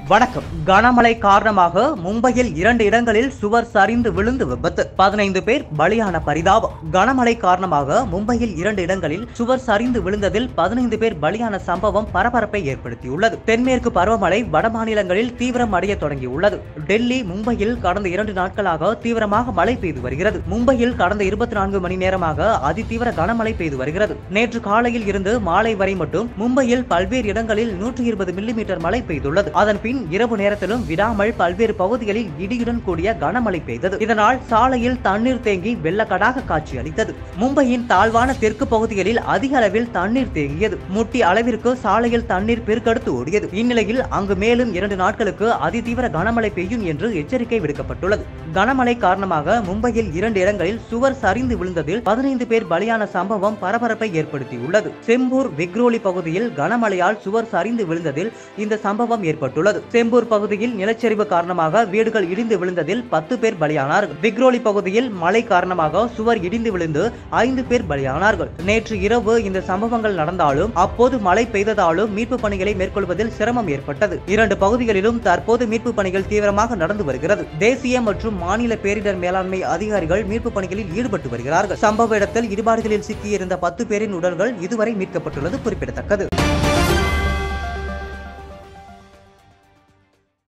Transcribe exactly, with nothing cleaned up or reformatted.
வணக்கம். கனமழை காரணமாக மும்பையில் இரண்டு இடங்களில் சுவர் சரிந்து விழுந்து விபத்து. பதினைந்து பேர் பலியான பரிதாபம். கனமழை காரணமாக மும்பையில் இரண்டு இடங்களில் சுவர் சரிந்து விழுந்ததில் பதினைந்து பேர் பலியான சம்பவம் பரபரப்பை ஏற்படுத்தியுள்ளது. தென்மேற்கு பருவமழை வட மாநிலங்களில் தீவிரம் அடைய தொடங்கியுள்ளது. டெல்லி, மும்பையில் கடந்த இரண்டு நாட்களாக தீவிரமாக மழை பெய்து வருகிறது. மும்பையில் கடந்த இருபத்தி நான்கு மணி நேரமாக அதிதீவிர கனமழை பெய்து வருகிறது. நேற்று காலையில் இருந்து மாலை வரை மட்டும் மும்பையில் பல்வேறு இடங்களில் நூற்றி இருபது மில்லிமீட்டர் மழை பெய்துள்ளது. அதன் பின் இரவு நேரத்திலும் விடாமல் பல்வேறு பகுதிகளில் இடியுடன் கூடிய கனமழை பெய்தது. இதனால் சாலையில் தண்ணீர் தேங்கி வெள்ளக்கடாக காட்சியளித்தது. மும்பையின் தாழ்வான தெற்கு பகுதிகளில் அதிக அளவில் தண்ணீர் தேங்கியது. முட்டி அளவிற்கு சாலையில் தண்ணீர் பெருக்கெடுத்து ஓடியது. இந்நிலையில் அங்கு மேலும் இரண்டு நாட்களுக்கு அதிதீவிர கனமழை பெய்யும் என்று எச்சரிக்கை விடுக்கப்பட்டுள்ளது. கனமழை காரணமாக மும்பையில் இரண்டு இடங்களில் சுவர் சரிந்து விழுந்ததில் பதினைந்து பேர் பலியான சம்பவம் பரபரப்பை ஏற்படுத்தியுள்ளது. செம்பூர், விக்ரோலி பகுதியில் கனமழையால் சுவர் சரிந்து விழுந்ததில் இந்த சம்பவம் ஏற்பட்டுள்ளது. செம்பூர் பகுதியில் நிலச்சரிவு காரணமாக வீடுகள் இடிந்து விழுந்ததில் பத்து பேர் பலியானார்கள். விக்ரோலி பகுதியில் மழை காரணமாக சுவர் இடிந்து விழுந்து ஐந்து பேர் பலியானார்கள். நேற்று இரவு இந்த சம்பவங்கள் நடந்தாலும் அப்போது மழை பெய்ததாலும் மீட்பு பணிகளை மேற்கொள்வதில் சிரமம் ஏற்பட்டது. இரண்டு பகுதிகளிலும் தற்போது மீட்பு பணிகள் தீவிரமாக நடந்து வருகிறது. தேசிய மற்றும் மாநில பேரிடர் மேலாண்மை அதிகாரிகள் மீட்பு பணிகளில் ஈடுபட்டு வருகிறார்கள். சம்பவ இடத்தில் இடிபாடுகளில் சிக்கியிருந்த பத்து பேரின் உடல்கள் இதுவரை மீட்கப்பட்டுள்ளது குறிப்பிடத்தக்கது.